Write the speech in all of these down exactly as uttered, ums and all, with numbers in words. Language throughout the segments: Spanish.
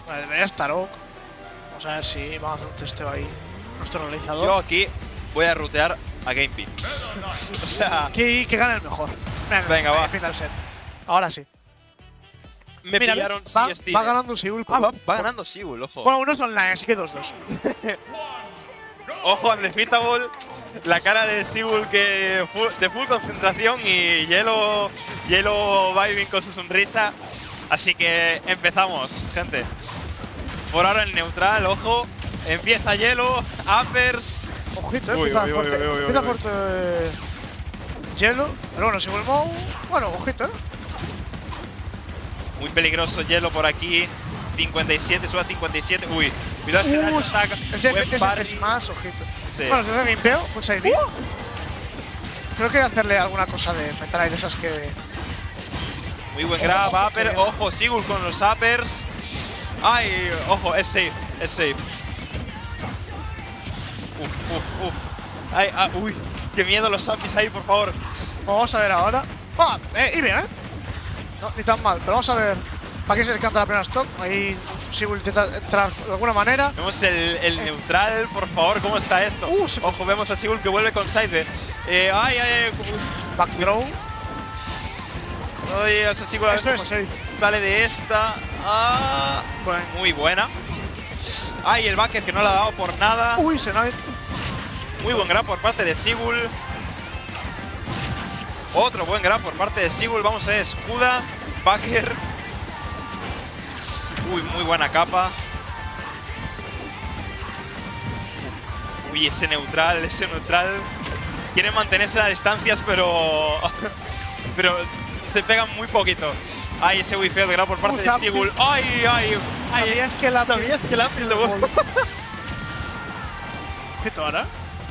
Vale, debería estar Oak. Vamos a ver si vamos a hacer un testeo ahí. Nuestro realizador. Yo aquí voy a rutear a GamePin. O sea… Que, que gane el mejor. Venga, Venga, va. Empieza el set. Ahora sí. Me Mira, pillaron va, C S T. va ganando Seoul. Ah, va, va ganando Seoul, ojo. Bueno, uno es online, así que dos dos. Ojo, Undefeatable. La cara de Seoul que full, de full concentración y Yellow, Yellow vibing con su sonrisa. Así que empezamos, gente. Por ahora en neutral, ojo. Empieza Yellow, uppers. Ojito, eh, Uy, empieza uy, uy, fuerte. uy, uy, Empieza uy. fuerte. eh, Yellow. Pero bueno, Seoul Mou. Bueno, ojito, eh. Muy peligroso Yellow por aquí. cincuenta y siete, sube a cincuenta y siete. Uy, cuidado ese dash Uh, attack. Ese, Buen ese parry. es más, ojito. Sí. Bueno, se hace gamepeo, pues ahí vi. Creo que hacerle alguna cosa de metal ahí de esas que. Muy buen grab, Ojo, upper. que- Ojo, Seagull con los uppers. Ay, ojo, es safe, es safe. Uf, uf, uf. Ay, ah, uy, qué miedo los uppies ahí, por favor. Vamos a ver ahora. Ah, eh, y bien, eh. No, ni tan mal, pero vamos a ver. ¿Para qué se le canta la primera stock? Ahí Seagull intenta entrar de alguna manera. Vemos el, el neutral, por favor, ¿cómo está esto? Uh, se- Ojo, vemos a Seagull que vuelve con side B. Eh, ay, ay, ay. Back throw. Ay, o sea, Seagull a ver Eso es cómo safe. sale de esta. Ah, Bueno. muy buena. Ay, el backer que no le ha dado por nada. Uy, se no hay. Muy buen grab por parte de Seagull. Otro buen grab por parte de Seagull. Vamos a ver, escuda, backer. Uy, muy buena capa. Uy, ese neutral, ese neutral. Quiere mantenerse a distancias, pero… pero se pegan muy poquito. Ay, ese wifi de grab por parte Usa, de Seagull. Ay, ay, ay. ¿Sabías que la. ¿Sabías que la lo… ¿Qué ahora?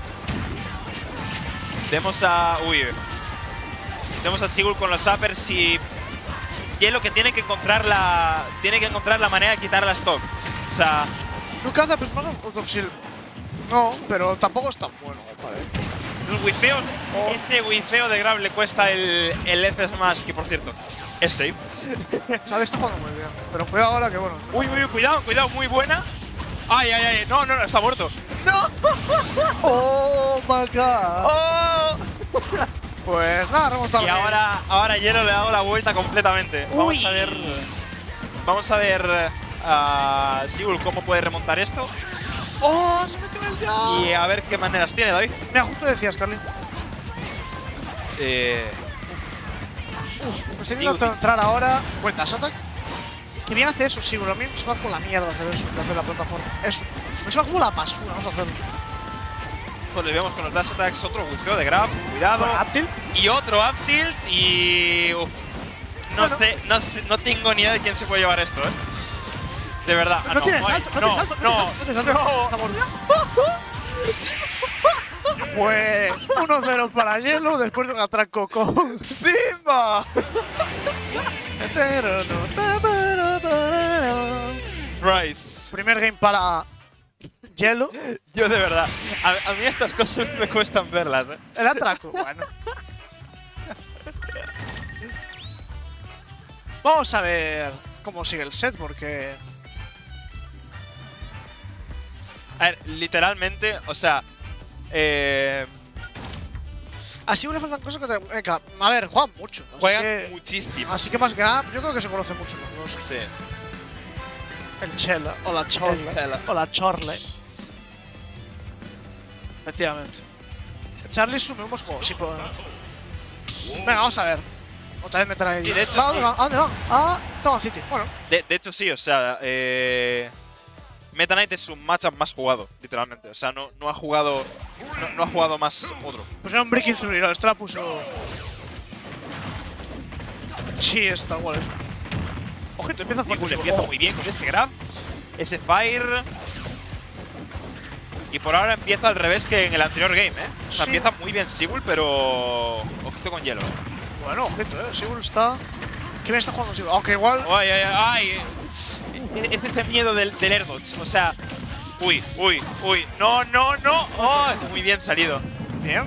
Vemos a… Uy. Vemos a Seagull con los uppers y… Yellow que tiene que encontrar la… Tiene que encontrar la manera de quitar la stock. O sea… Nunca hace pues más out of shield. No, pero tampoco es tan bueno, vale. El wifeo… Este wifeo de grab le cuesta el, el F Smash, que por cierto… Es safe. O sea, le está jugando muy bien. Pero cuidado ahora que bueno. Uy, uy, cuidado, cuidado, muy buena. Ay, ay, ay. No, no, no, está muerto. ¡No! ¡Oh, my God! ¡Oh! Pues nada, remontado. Y ahora, ahora Yellow le ha dado la vuelta completamente. Vamos Uy. a ver… Vamos a ver a Seagull cómo puede remontar esto. ¡Oh, se metió en el jab! Y a ver qué maneras tiene, David. Mira, justo decías, Carly. Eh, Me estoy viendo entrar ahora. Buen dash attack. Que bien hace eso, sí, pero a mí se me va con la mierda hacer eso, de hacer la plataforma. Eso. Me se va como la basura, vamos a hacerlo. pues le vemos con los dash attacks, otro buceo de grab, cuidado. Bueno, up tilt. Y otro up tilt y… Uf, no, Bueno. sé, no, sé- no tengo ni idea de quién se puede llevar esto, ¿eh? De verdad. Ah, No tienes ay, salto, no tienes salto, no, no tienes salto, no tienes salto. Pues uno cero para Yellow después de un atraco con ¡Bimba! Rice. Primer game para Yellow. Yo de verdad, a, a mí estas cosas me cuestan verlas, ¿eh? El atraco, bueno. Vamos a ver cómo sigue el set, porque… A ver, literalmente, o sea… Eh, Así le faltan cosas que te… Venga, a ver, juegan mucho. Así juegan que, muchísimo. así que más que nada, yo creo que se conocen mucho los dos. Sí. El Chela o la Chorle. Chela. O la Chorle. Efectivamente. Charlie Sume hemos jugado, sí, probablemente. Venga, vamos a ver. Otra vez meter ahí. Y de hecho, ¿A dónde sí. va? ¿A dónde va? Ah, Toma City. Bueno, De, de hecho, sí, o sea… Eh, Meta Knight es un matchup más jugado, literalmente. O sea, no, no ha jugado… No, no ha jugado más otro. pues era un Breaking Through. ¿No? Este la puso… Sí, está igual eso. Ojito, empieza fuerte. Seagull empieza muy bien con ese grab, ese fire. Y por ahora empieza al revés que en el anterior game, ¿eh? O sea, Sí. empieza muy bien Seagull, pero… Ojito con Yellow. Bueno, ojito, eh. Sigurd está… ¿Qué bien está jugando Sigurd? Aunque igual… Ay, ay, ay. Es ese miedo del, del air dodge. O sea… Uy, uy, uy. No, no, no. Oh, está muy bien salido. Bien.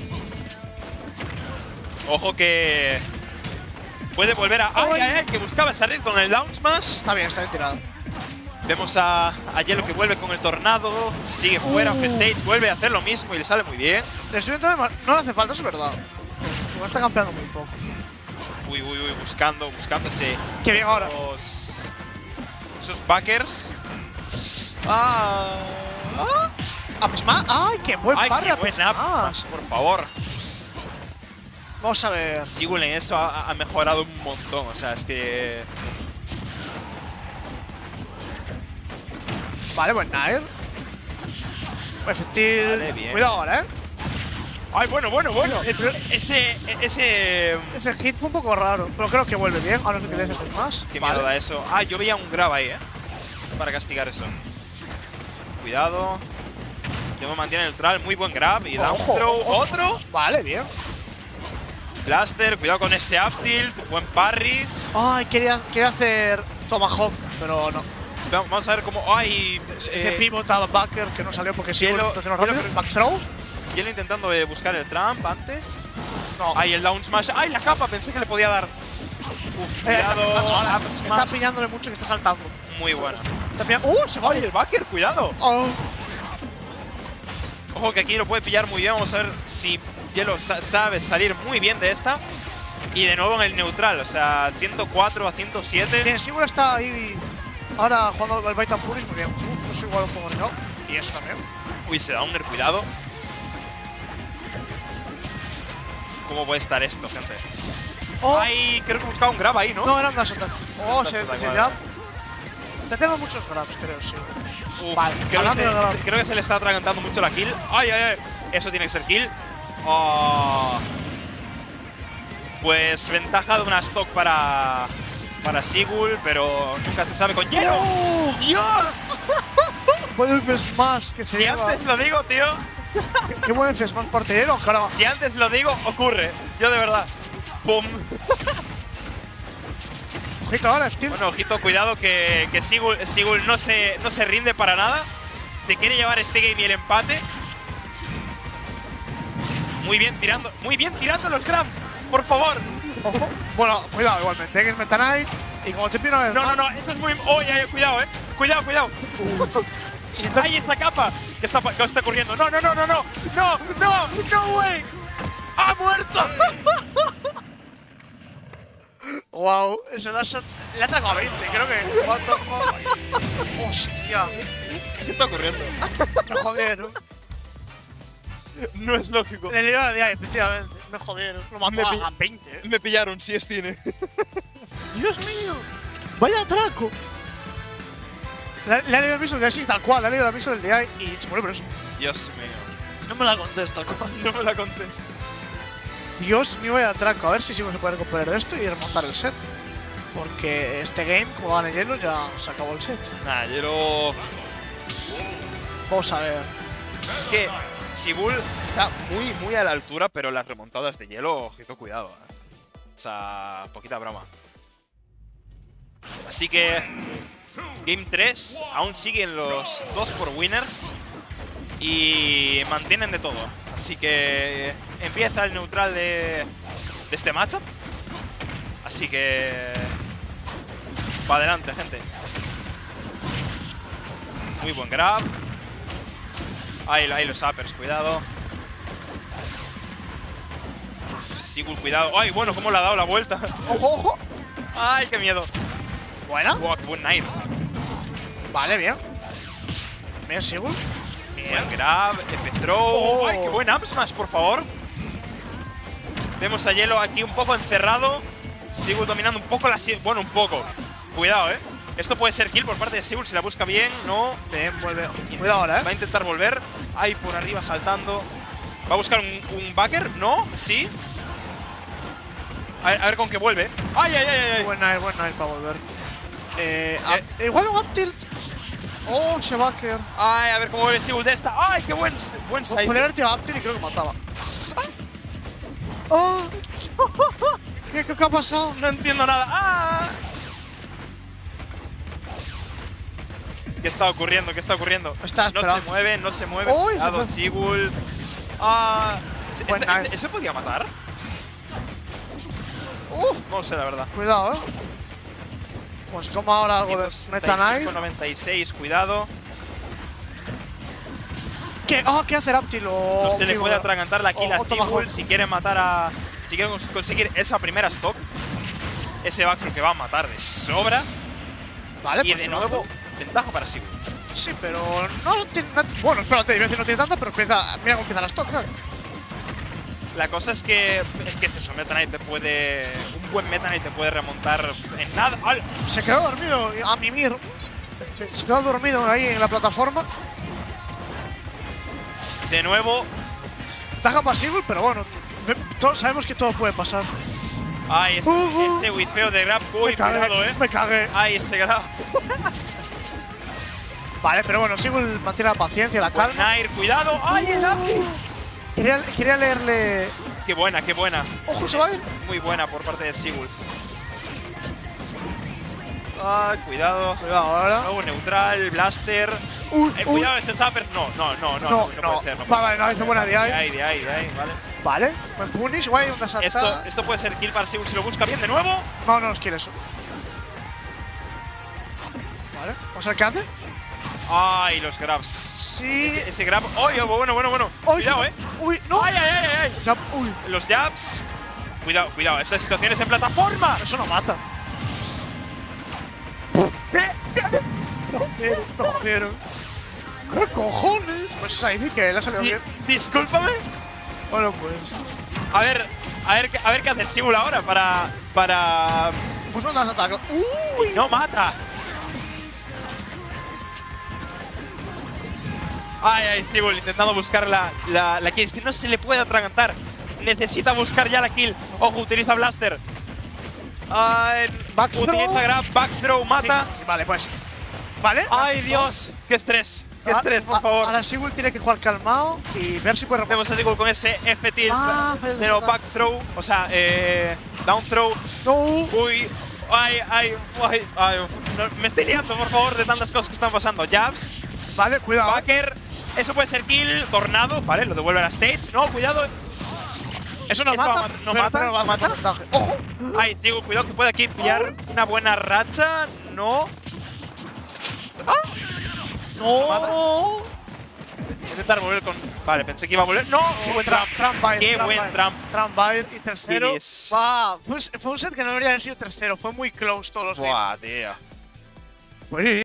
Ojo que… Puede volver a… ¡Ay, ay, ay! Que buscaba salir con el down smash. Está bien, está bien tirado. Vemos a, a Yelo que vuelve con el tornado, sigue fuera, Uh. Stage, vuelve a hacer lo mismo y le sale muy bien. Le estoy intentando de no le hace falta, es verdad. Porque está campeando muy poco. Uy, uy, uy, buscando, buscando ese… Qué bien ahora. Los, esos backers. Ah, ah. Up smash. ¡Ay, qué buen Ay, parry! qué up buen smash. up, por favor. Vamos a ver. Sigul en eso ha, ha mejorado un montón, o sea, es que… Vale, buen Nair. Efectivo. Vale, bien. Cuidado ahora, eh. Ay, bueno, bueno, bueno. Ese, ese… Ese hit fue un poco raro, pero creo que vuelve bien. Ahora no sé qué le hace más. Qué Vale. miedo da eso. Ah, yo veía un grab ahí, eh. Para castigar eso. Cuidado. Debo mantener neutral, muy buen grab. Y da un Ojo, throw, ojo. otro. Vale, bien. Blaster, cuidado con ese up tilt. Buen parry. Ay, quería, quería hacer Tomahawk, pero no. Vamos a ver cómo… ¡Ay! Ese eh, pivot a backer que no salió porque sí, Hielo- lo hielo- rápido. Back throw. Yelo intentando eh, buscar el trump antes. No. ¡Ay, el down smash! ¡Ay, la capa! Pensé que le podía dar. Uf, Eh, cuidado. ahora, Up está smash. pillándole mucho que está saltando. Muy bueno. Está pillando. ¡Uh! Se va. ¡Ay, el backer! ¡Cuidado! Oh. Ojo que aquí lo puede pillar muy bien. Vamos a ver si Yelo sa sabe salir muy bien de esta. Y de nuevo en el neutral, o sea, ciento cuatro a ciento siete. Bien, Sigurd está ahí ahora jugando el Baitan Puris muy bien. Uf, eso igual un poco no. Y eso también. Uy, se da un cuidado. ¿Cómo puede estar esto, gente? Oh. Ay, creo que buscaba un grab ahí, ¿no? No, era un dash attack. Oh, se, Dash se attack, ya. vale. Tenemos muchos grabs, creo, sí. Uf, Vale, creo, hablando que, de grab. creo que se le está atragantando mucho la kill. Ay, ay, ay. Eso tiene que ser kill. Oh. Pues ventaja de una stock para, para Sigul, pero nunca se sabe con Yelo. ¡Oh! ¡Dios! Buen F Smash que se Si lleva. antes lo digo, tío. Qué, qué buen F Smash por Tellero, ahora. Si antes lo digo, ocurre. Yo de verdad. ¡Pum! Ojito ahora, Steve. Bueno, ojito, cuidado que, que Sigul, Sigul no, se, no se rinde para nada. Se quiere llevar este game y el empate. Muy bien tirando, muy bien tirando los grabs, por favor. Ojo. Bueno, cuidado igualmente. Que es Meta Knight. Y como te pido una vez. No, no, no, eso es muy… ¡Oh, ya, ya, cuidado, eh! Cuidado, cuidado. ¡Ay, esta capa! ¿Qué está, qué está ocurriendo? No, no, no, no, no. No, no, no way. ¡Ha muerto! Wow, ese dash le ha atacado a veinte, creo que. ¿Cuánto? Oh. Hostia. ¿Qué está ocurriendo? Me jodieron. No es lógico. Le lió de ahí, efectivamente. Me jodieron. Lo mató Me a, pi- a veinte. eh. Me pillaron, si es cine. Dios mío. Vaya atraco. Le, le ha leído el mismo que así, tal cual. Le ha leído el mismo del D I y se murió por eso. Dios mío. No me la contés tal cual. No me la contés. Dios mío, vaya atraco. A ver si sí se puede recuperar de esto y remontar el set. Porque este game, como gana hielo, ya se acabó el set. Nah, Yelo… Vamos a ver. Que Sigul está muy, muy a la altura, pero las remontadas de Yelo, ojito, cuidado. ¿eh? O sea, poquita broma. Así que… Game tres, aún siguen los dos por winners. Y mantienen de todo. Así que empieza el neutral de, de este matchup. Así que… para adelante, gente. Muy buen grab. Ahí, ahí los uppers, cuidado. Uf, Sigul, cuidado. Ay, bueno, cómo le ha dado la vuelta. ¡Ojo, ojo! Ay, qué miedo. Buena. Wow, qué buen Knight. Vale, bien. Bien, Sigurd. Bien. Buen grab, F throw. Oh. Ay, qué buen up smash, por favor. Vemos a Yelo aquí un poco encerrado. Sigul dominando un poco la… Bueno, un poco. Cuidado, eh. Esto puede ser kill por parte de Sigul si la busca bien. No. Bien, vuelve. Cuidado ahora, eh. Va a intentar volver. Ahí por arriba saltando. Va a buscar un, un backer. No. Sí. A ver, a ver con qué vuelve. Ay, ay, ay, ay. Buen Nair, buen Nair para volver. Eh, Eh. up- igual un up tilt. Oh, se va a quedar. Ay, a ver cómo vuelve Sigul de esta. Ay, qué buen, buen side. Podría haber tirado up tilt y creo que mataba. ¡Oh! ¿Qué, qué, qué ha pasado? No entiendo nada. ¡Ah! ¿Qué está ocurriendo? ¿Qué está ocurriendo? Está no esperando. se mueve, no se mueve. Uy, Cuidado, se fue. Sigul. Ah, Buen este- knife. ¿Ese podía matar? Uf, No sé, la verdad. cuidado, eh. Pues como ahora algo de Meta Knight. noventa y seis, cuidado. ¿Qué? Oh, ¿qué hace Raptil? O No se le puede atragantar la kill a Sigul si quiere matar a. Si quiere conseguir esa primera stock. Ese backthrow que va a matar de sobra. Vale, y pues de no. nuevo, ventaja para Sigul. Sí, pero no tiene. No, bueno, espérate, iba a decir no tiene tanta, pero empieza. Mira cómo empieza la stock, ¿sabes? La cosa es que. Es que es eso, Meta Knight te puede. Un buen Meta Knight te puede remontar en nada. ¡Al! Se quedó dormido a mimir. Se, se quedó dormido ahí en la plataforma. De nuevo. Taja para Sigul, pero bueno. Todos sabemos que todo puede pasar. Ay, este, Uh, uh. este whiffeo de grab. Uy, Me cagué, cuidado, eh. me cagué. Ay, ese grab. Vale, pero bueno, Sigul mantiene la paciencia, la calma. Nair, cuidado. Ay, el upkick. Quería, quería leerle. Qué buena, qué buena. Ojo, se va a ir. Muy buena por parte de Sigul. Ah, cuidado. Cuidado ahora. Nuevo neutral, blaster. Uy, Eh, uy. cuidado, es el Zapper. No, no, no, no, no, No, no no. puede ser. No Vale, puede vale, no, ser. hizo buena De D I. ahí, de ahí, de ahí, vale. Vale, buen punish, guay, un salta. Esto, esto puede ser kill para Sigul si lo busca bien de nuevo. No, no nos quiere eso. Vale, vamos a ver qué hace. Ay, los grabs. Sí. Ese, ese grab. Ay, bueno, bueno, bueno. Uy, Cuidado, eh. Uy, no. Ay, ay, ay, ay, ay. Ya, uy, Los jabs. Cuidado, cuidado. Estas situaciones en plataforma. eso no mata. No quiero, no quiero. ¿Qué cojones? Pues es ahí que le ha salido Di- bien. Discúlpame. Bueno, pues. A ver, a ver, qué- a ver qué hace Sigul ahora para. para. Pues no te vas a atacar. Uy, No mata. Ay, ay, Sigul intentando buscar la, la, la kill. Es que no se le puede atragantar. Necesita buscar ya la kill. Ojo, utiliza blaster. Ay, Backthrow. utiliza grab, back throw, mata. Sí, vale, pues. Vale. Ay, Dios. Qué estrés. Qué estrés, por A- favor. Ahora Sigul tiene que jugar calmado y ver si puede remontar. Vemos a Sigul con ese F tilt. Ah, Pero back throw. O sea, eh, down throw. No. Uy. Ay, ay, ay, ay. No, me estoy liando, por favor, de tantas cosas que están pasando. Jabs. Vale, cuidado. Backer, eso puede ser kill, tornado, vale, lo devuelve a la stage. No, cuidado. Eso no Esto mata. va a mat- no pero- mata, pero va a no matar mata. ventaja. Ojo. Ay, sigo, cuidado que puede aquí pillar una buena racha. No. No. Intentar volver con. Vale, pensé que iba a volver. No, qué buen Trump, trump. Trump Bite, Qué Trump buen Bite. trump. Trump Bite y tercero. Yes. Va. Fue un, fue un set que no debería haber sido tercero. Fue muy close todos los games. Buah, tío. Pues